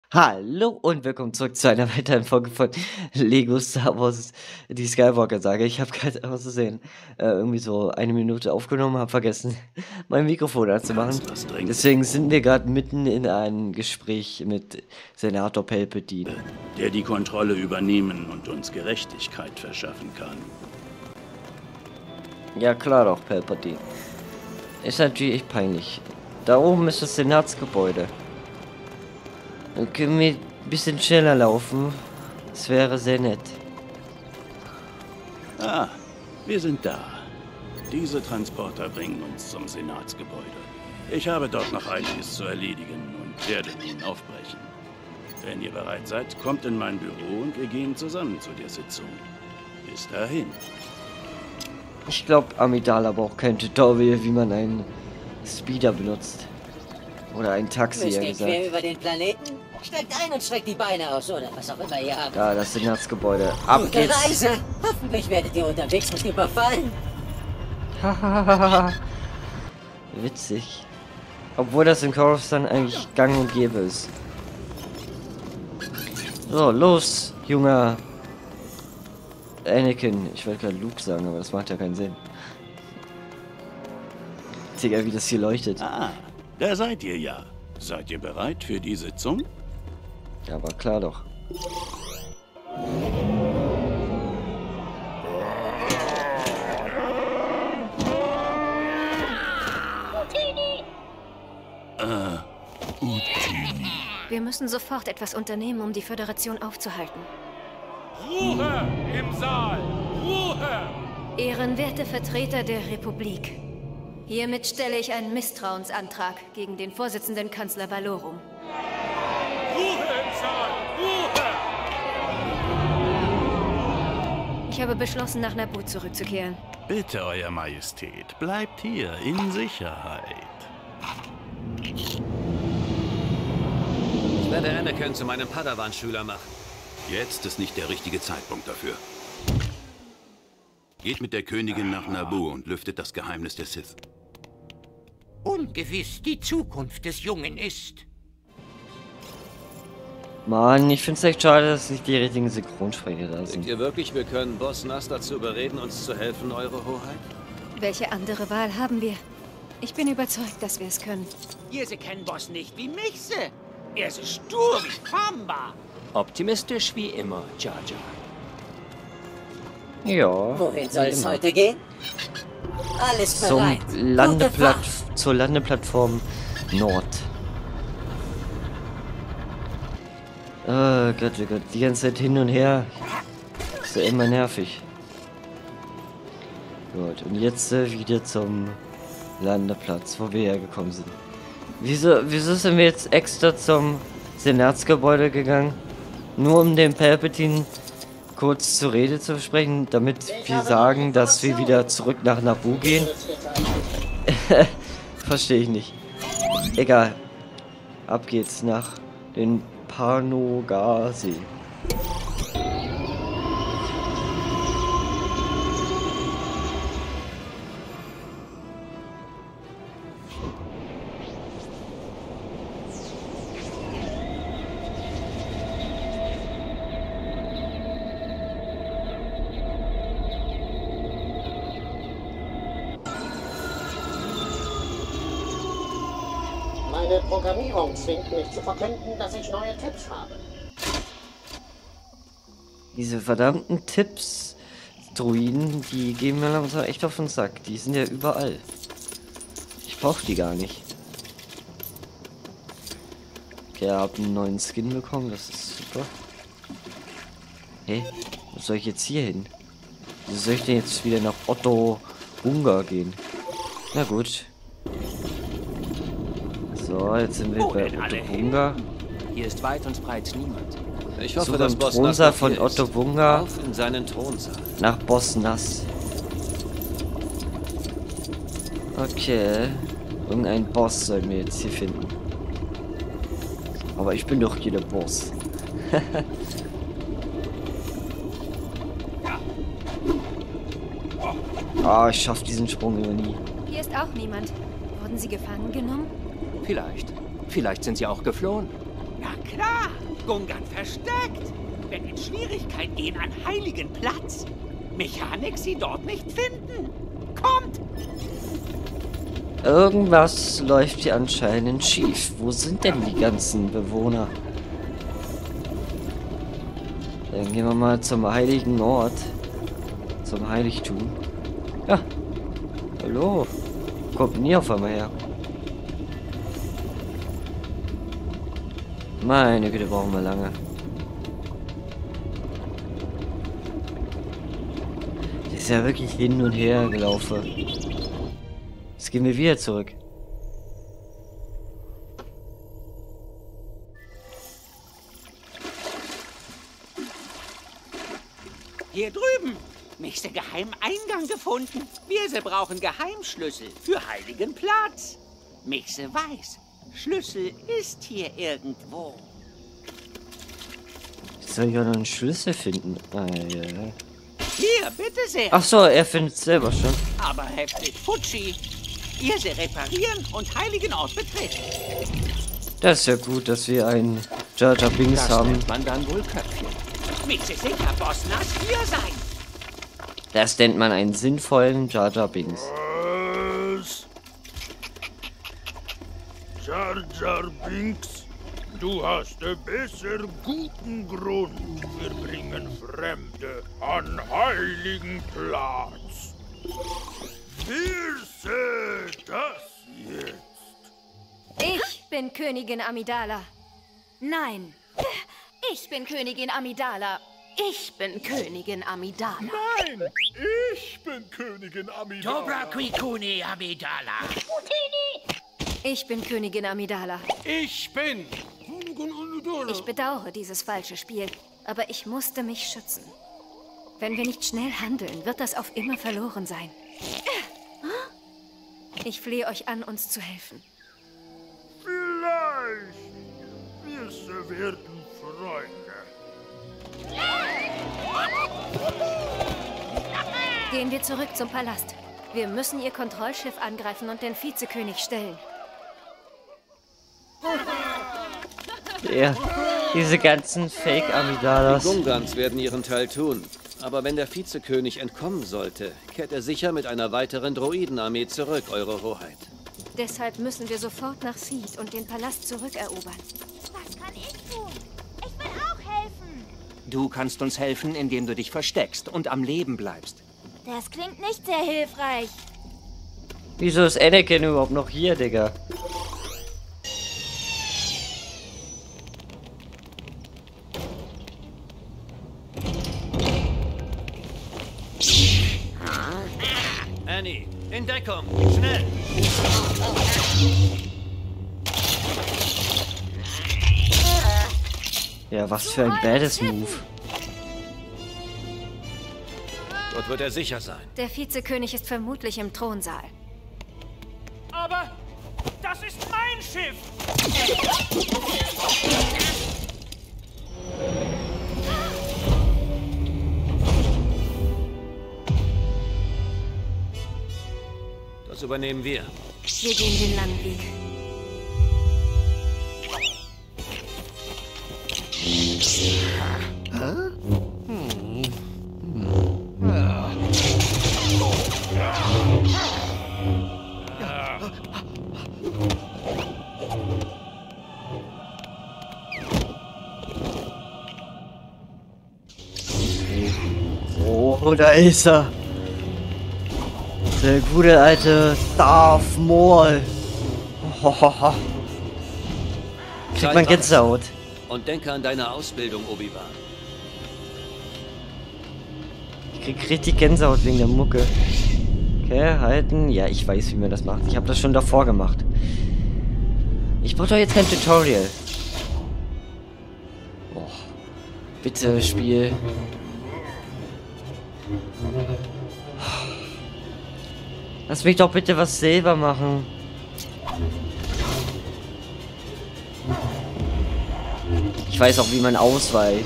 Hallo und willkommen zurück zu einer weiteren Folge von Lego Star Wars, die Skywalker-Saga. Ich habe gerade aus Versehen irgendwie so eine Minute aufgenommen, habe vergessen, mein Mikrofon anzumachen. Ernst, was dringend, Deswegen sind wir gerade mitten in einem Gespräch mit Senator Palpatine. der die Kontrolle übernehmen und uns Gerechtigkeit verschaffen kann. Ja klar doch, Palpatine. Ist natürlich echt peinlich. Da oben ist das Senatsgebäude. Dann können wir ein bisschen schneller laufen. Das wäre sehr nett. Ah, wir sind da. Diese Transporter bringen uns zum Senatsgebäude. Ich habe dort noch einiges zu erledigen und werde nun aufbrechen. Wenn ihr bereit seid, kommt in mein Büro und wir gehen zusammen zu der Sitzung. Bis dahin. Ich glaube, Amidala braucht kein Tutorial, wie man einen Speeder benutzt. Oder ein Taxi, Müsst ja ihr gesagt. quer über den Planeten? Steigt ein und streckt die Beine aus, oder was auch immer ihr habt. Da, das Senatsgebäude. Ab Gute geht's! Reise! Hoffentlich werdet ihr unterwegs nicht überfallen. Hahaha. Witzig. Obwohl das in Coruscant eigentlich gang und gäbe ist. So, los, junger Anakin. Ich wollte gerade Luke sagen, aber das macht ja keinen Sinn. Digga, wie das hier leuchtet. Ah, da seid ihr ja. Seid ihr bereit für die Sitzung? Ja, aber klar doch. Wir müssen sofort etwas unternehmen, um die Föderation aufzuhalten. Ruhe im Saal! Ruhe! Ehrenwerte Vertreter der Republik. Hiermit stelle ich einen Misstrauensantrag gegen den Vorsitzenden Kanzler Valorum. Ruhe im Saal! Ruhe! Ich habe beschlossen, nach Naboo zurückzukehren. Bitte, Euer Majestät, bleibt hier in Sicherheit. Ich werde Anakin zu meinem Padawan-Schüler machen. Jetzt ist nicht der richtige Zeitpunkt dafür. Geht mit der Königin nach Naboo und lüftet das Geheimnis der Sith. Ungewiss die Zukunft des Jungen ist. Mann, ich finde es echt schade, dass nicht die richtigen Synchronsprecher da Denkt sind. ihr wirklich, wir können Boss Nass dazu überreden, uns zu helfen, Eure Hoheit? Welche andere Wahl haben wir? Ich bin überzeugt, dass wir es können. Ihr sie kennen Boss nicht wie mich, se. Er ist stur wie Pamba. Optimistisch wie immer, Jar Jar. Ja. Wohin soll es immer. heute gehen? Alles Zum bereit. zur Landeplattform Nord. Oh Gott, die ganze Zeit hin und her. Ist ja immer nervig. Gut, und jetzt wieder zum Landeplatz, wo wir hergekommen sind. Wieso sind wir jetzt extra zum Senatsgebäude gegangen? Nur um den Palpatine kurz zur Rede zu sprechen, damit wir sagen, dass wir wieder zurück nach Naboo gehen? Verstehe ich nicht. Egal. Ab geht's nach den Panogasi. Meine Programmierung zwingt mich zu verkünden, dass ich neue Tipps habe. Diese verdammten Tipps, Druiden, die gehen mir langsam echt auf den Sack. Die sind ja überall. Ich brauche die gar nicht. Okay, ich habe einen neuen Skin bekommen, das ist super. Hey, wo soll ich jetzt hier hin? Wieso soll ich denn jetzt wieder nach Otto Bunga gehen? Na gut. So, jetzt sind wir bei Otto Bunga. Hier ist weit und breit niemand. Ich So hoffe, beim dass Boss Nass Thronsaal noch von hier Otto ist. Bunga Auf in seinen Thronsaal. nach Boss Nass. Okay. Irgendein Boss sollten wir jetzt hier finden. Aber ich bin doch hier der Boss. Ah, ich schaff diesen Sprung immer nie. Hier ist auch niemand. Wurden sie gefangen genommen? Vielleicht. Vielleicht sind sie auch geflohen. Na klar. Gungan versteckt. Wenn in Schwierigkeit gehen an heiligen Platz. Mechanik sie dort nicht finden. Kommt! Irgendwas läuft hier anscheinend schief. Wo sind denn die ganzen Bewohner? Dann gehen wir mal zum heiligen Ort. Zum Heiligtum. Ja. Hallo. Wo kommt denn hier auf einmal her? Meine Güte, brauchen wir lange. Das ist ja wirklich hin und her gelaufen. Jetzt gehen wir wieder zurück. Hier drüben. Nächster Geheimeingang gefunden. Wir brauchen Geheimschlüssel für heiligen Platz. Michse weiß, Schlüssel ist hier irgendwo. Jetzt soll ich auch noch einen Schlüssel finden. Ah, ja. Hier, bitte sehr. Ach so, er findet es selber schon. Aber heftig Futschi. Ihr sie reparieren und heiligen Ort betreten. Das ist ja gut, dass wir einen Jar Jar Binks haben. Nennt man dann wohl Köpfchen. Michse sicher, Bosnas, hier sein. Das nennt man einen sinnvollen Jar Jar Binks. Was? Jar Jar Binks, du hast besser guten Grund. Wir bringen Fremde an heiligen Platz. Wer sagt das jetzt? Ich bin Königin Amidala. Nein, ich bin Königin Amidala. Ich bin Königin Amidala. Nein, ich bin Königin Amidala. Dobra Quikuni Amidala. Ich bin Königin Amidala. Ich bin Königin Amidala. Ich bedauere dieses falsche Spiel, aber ich musste mich schützen. Wenn wir nicht schnell handeln, wird das auf immer verloren sein. Ich flehe euch an, uns zu helfen. Vielleicht. Wir werden Freunde. Gehen wir zurück zum Palast. Wir müssen ihr Kontrollschiff angreifen und den Vizekönig stellen. Ja, diese ganzen Fake-Amidalas. Die Gungans werden ihren Teil tun. Aber wenn der Vizekönig entkommen sollte, kehrt er sicher mit einer weiteren Droidenarmee zurück, Eure Hoheit. Deshalb müssen wir sofort nach Seed und den Palast zurückerobern. Was kann ich tun? Ich will auch helfen. Du kannst uns helfen, indem du dich versteckst und am Leben bleibst. Das klingt nicht sehr hilfreich. Wieso ist Anakin überhaupt noch hier, Digga? Annie, in Deckung, schnell! Ja, was für ein badass Move. Dort wird er sicher sein. Der Vizekönig ist vermutlich im Thronsaal. Aber das ist mein Schiff. Das übernehmen wir. Wir gehen den langen Weg. Oh, da ist er. Der gute alte Darth Maul. Hohoho. Kriegt man Gänsehaut. Und denke an deine Ausbildung, Obi-Wan. Ich krieg richtig Gänsehaut wegen der Mucke. Okay, halten. Ja, ich weiß, wie man das macht. Ich habe das schon davor gemacht. Ich brauche doch jetzt kein Tutorial. Oh. Bitte, Spiel. Lass mich doch bitte was selber machen. Ich weiß auch, wie man ausweicht.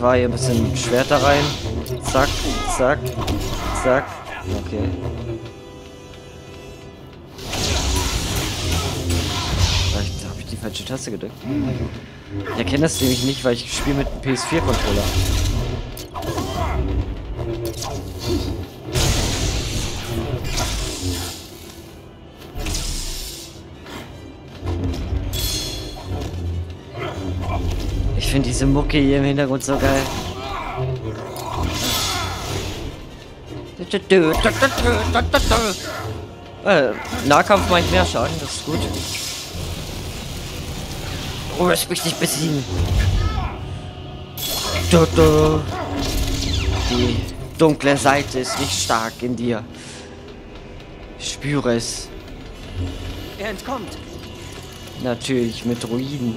war hier ein bisschen Schwerter rein. Zack, zack, zack. Okay. Vielleicht habe ich die falsche Taste gedrückt. Ich erkenne das nämlich nicht, weil ich spiele mit einem PS4-Controller. Ich finde diese Mucke hier im Hintergrund so geil. Nahkampf macht mehr Schaden, das ist gut. Oh, lass mich nicht besiegen. Die dunkle Seite ist nicht stark in dir. Ich spüre es. Er entkommt. Natürlich, mit Druiden.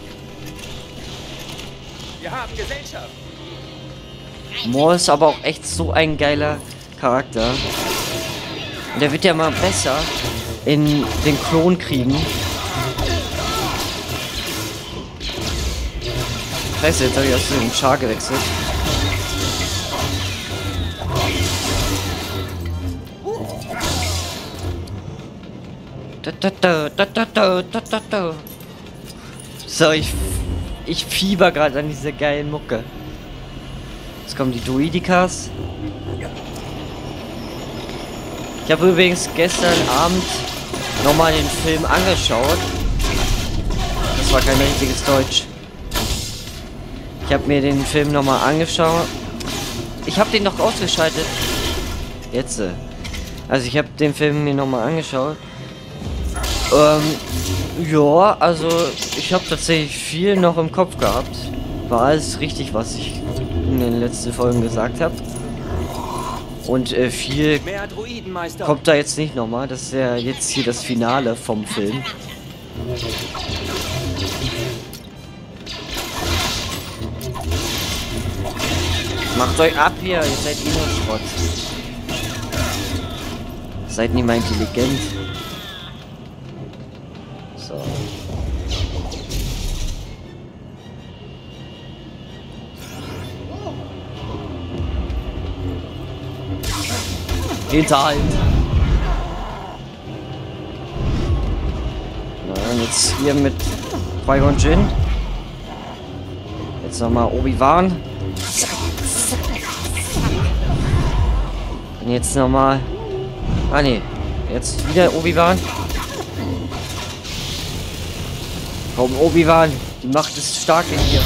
Wir haben Gesellschaft. Moore ist aber auch echt so ein geiler Charakter. Und der wird ja mal besser in den Klonkriegen. Scheiße, jetzt habe ich aus dem Char gewechselt. So, ich fieber gerade an diese geilen Mucke. Jetzt kommen die Druidikas. Ich habe übrigens gestern Abend nochmal den Film angeschaut. Das war kein richtiges Deutsch. Ich habe mir den Film nochmal angeschaut. Ich habe den noch ausgeschaltet. Jetzt. Also ich habe den Film mir nochmal angeschaut. Ja, also ich habe tatsächlich viel noch im Kopf gehabt. War alles richtig, was ich in den letzten Folgen gesagt habe. Und viel kommt da jetzt nicht nochmal. Das ist ja jetzt hier das Finale vom Film. Macht euch ab hier, ihr seid eh nur Schrott. Seid nicht mal intelligent. So. Hinterhalt. Na, und jetzt hier mit Qui-Gon Jinn. Jetzt nochmal Obi-Wan. Und jetzt nochmal. Ah ne, jetzt wieder Obi-Wan. Komm, Obi-Wan, die Macht ist stark in dir.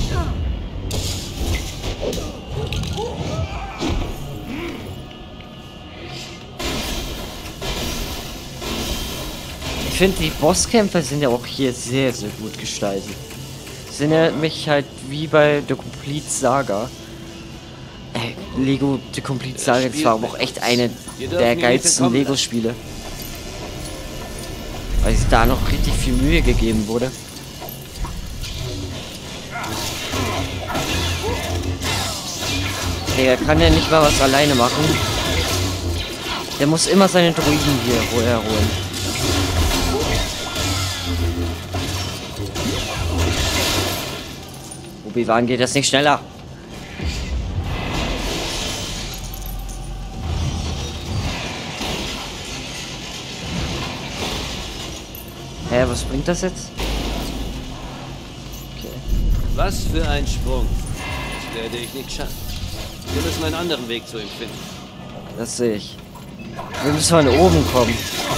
Ich finde, die Bosskämpfe sind ja auch hier sehr, sehr gut gestaltet. Das erinnert mich halt wie bei The Complete Saga. Lego The Complete Saga, das war aber auch echt eine der geilsten Lego-Spiele. Weil sich da noch richtig viel Mühe gegeben wurde. Der kann ja nicht mal was alleine machen. Der muss immer seine Druiden hier herholen. Obi-Wan geht das nicht schneller. Hä, was bringt das jetzt? Okay. Was für ein Sprung. Das werde ich nicht schaffen. Wir müssen einen anderen Weg zu ihm finden. Das sehe ich. Wir müssen von oben kommen.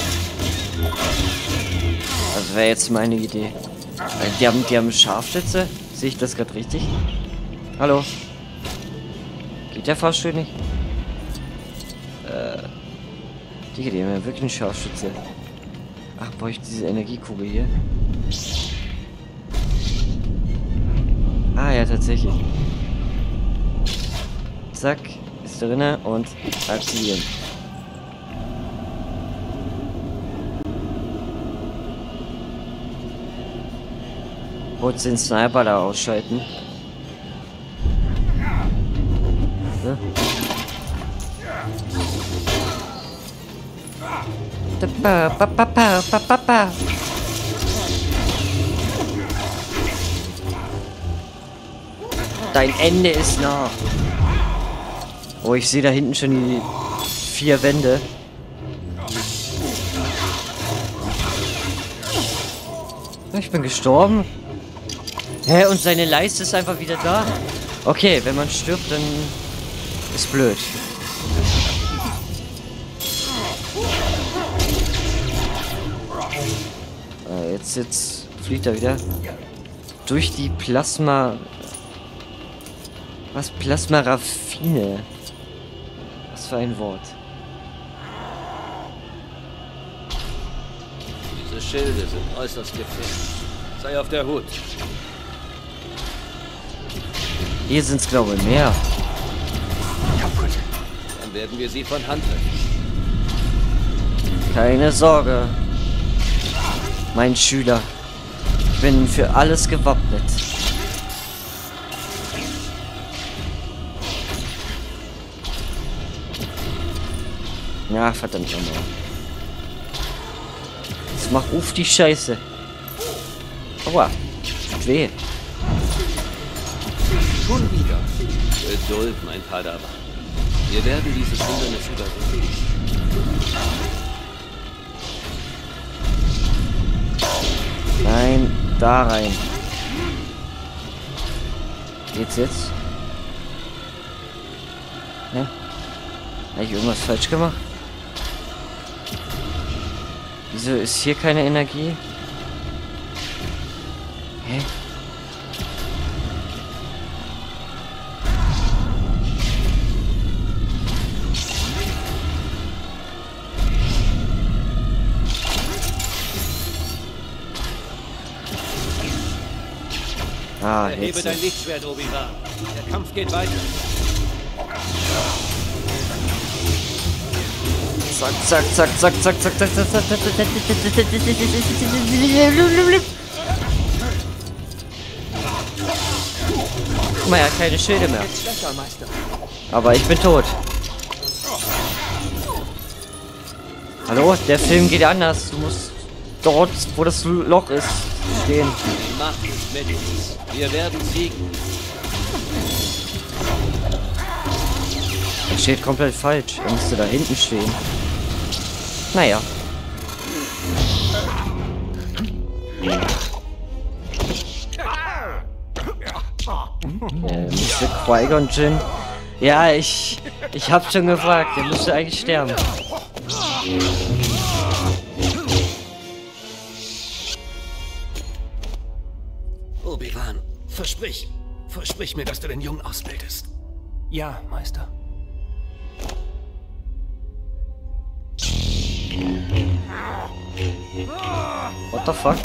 Das wäre jetzt meine Idee. Die haben Scharfschütze. Sehe ich das gerade richtig? Hallo? Geht der Fahrstuhl nicht? Die haben ja wirklich einen Scharfschütze. Ach, brauche ich diese Energiekugel hier? Ah ja, tatsächlich. Zack, ist drinne und aktivieren. Kurz den Sniper da ausschalten. Ne? Dein Ende ist nah. Oh, ich sehe da hinten schon die 4 Wände. Ich bin gestorben. Hä, und seine Leiste ist einfach wieder da? Okay, wenn man stirbt, dann ist blöd. Jetzt fliegt er wieder. Durch die Plasma... Was? Plasmaraffine. Was für ein Wort. Diese Schilde sind äußerst gefährlich. Sei auf der Hut. Hier sind es, glaube ich, mehr. Dann werden wir sie von Hand treffen. Keine Sorge, mein Schüler. Ich bin für alles gewappnet. Ja, verdammt nochmal. Jetzt mach auf die Scheiße. Aua, tut weh. Schon wieder. Geduld, mein Padawan. Wir werden dieses Hindernis überwinden. Nein, da rein. Geht's jetzt? Ne? Habe ich irgendwas falsch gemacht? Wieso ist hier keine Energie? Hä? Ah, erhebe dein Lichtschwert, Obi-Wan. Der Kampf geht weiter. Zack, zack, zack, zack, zack, zack, zack, zack, zack, zack, zack. Guck mal, er hat keine Schilde mehr. Aber ich bin tot. Hallo? Der Film geht anders. Du musst dort, wo das Loch ist, stehen. Die Macht ist mit uns. Wir werden siegen. Er steht komplett falsch. Er müsste da hinten stehen. Naja. Mr. Qui-Gon Jinn. Ja, ich hab schon gefragt. Der müsste eigentlich sterben. Obi-Wan, versprich mir, dass du den Jungen ausbildest. Ja, Meister. What the fuck?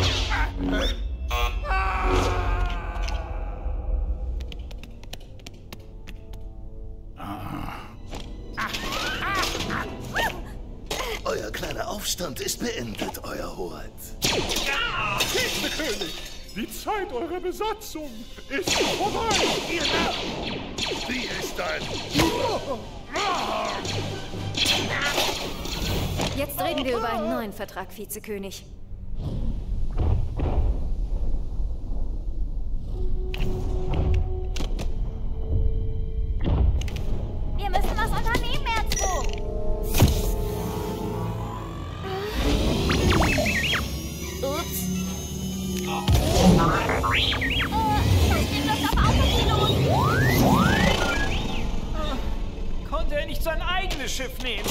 Euer kleiner Aufstand ist beendet, Euer Hoheit. König, die Zeit eurer Besatzung ist vorbei. Wie ist das? Jetzt reden wir über einen neuen Vertrag, Vizekönig. Wir müssen was unternehmen, Erzwo. Ups. Das Ding läuft auf Autopilot. Konnte er nicht sein eigenes Schiff nehmen?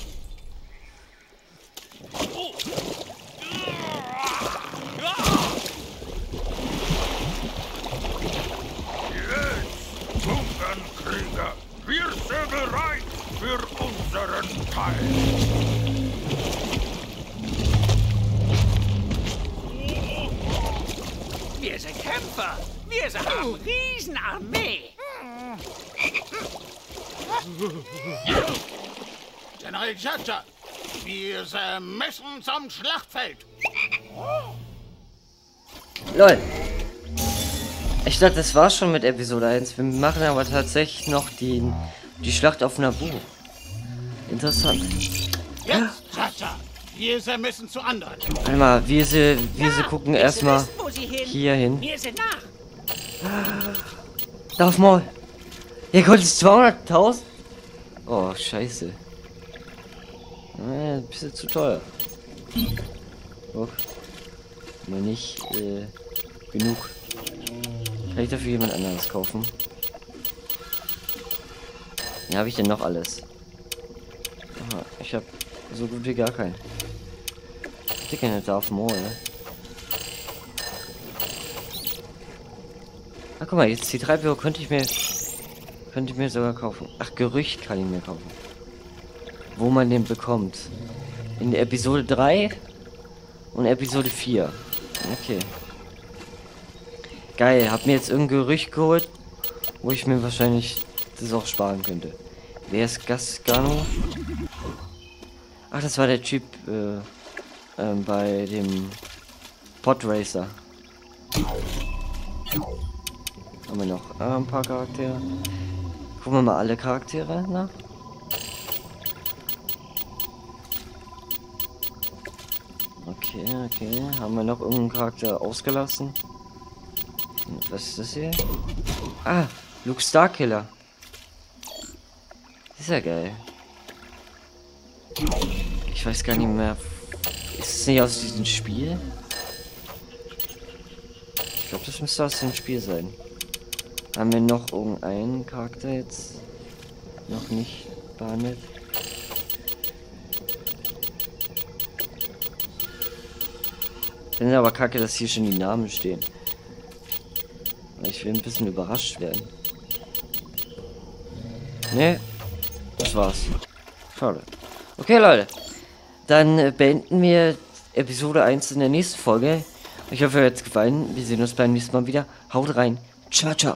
Jetzt, Krieger, wir sind bereit für unseren Teil. Wir sind Kämpfer. Wir haben Riesenarmee. General Jaja, wir müssen zum Schlachtfeld. Lol. Ich dachte, das war's schon mit Episode 1. Wir machen aber tatsächlich noch die Schlacht auf Naboo. Interessant. Jetzt, Jaja, wir müssen zu anderen. Einmal, wir gucken erstmal hier hin. Wir sind nach. Darf mal. Ihr kostet 200.000? Oh, scheiße. Ein bisschen zu teuer. Oh. Nur nicht genug. Kann ich dafür jemand anderes kaufen? Ja, habe ich denn noch alles? Aha, ich habe so gut wie gar keinen. Ich hätte gerne Darth Maul, ne? Ah, guck mal, jetzt die 3 Euro könnte ich mir sogar kaufen. Ach, Gerücht kann ich mir kaufen. Wo man den bekommt. In der Episode 3 und Episode 4. Okay. Geil, hab mir jetzt irgendein Gerücht geholt, wo ich mir wahrscheinlich das auch sparen könnte. Wer ist Gasgano? Ach, das war der Typ bei dem Podracer. Haben wir noch ein paar Charaktere. Gucken wir mal alle Charaktere nach. Okay, okay. Haben wir noch irgendeinen Charakter ausgelassen? Was ist das hier? Ah, Luke Starkiller. Ist ja geil. Ich weiß gar nicht mehr. Ist es nicht aus diesem Spiel? Ich glaube, das müsste aus dem Spiel sein. Haben wir noch irgendeinen Charakter jetzt noch nicht behandelt? Ich finde aber kacke, dass hier schon die Namen stehen. Ich will ein bisschen überrascht werden. Ne, das war's. Schade. Okay, Leute. Dann beenden wir Episode 1 in der nächsten Folge. Ich hoffe, euch hat's gefallen. Wir sehen uns beim nächsten Mal wieder. Haut rein. Ciao, ciao.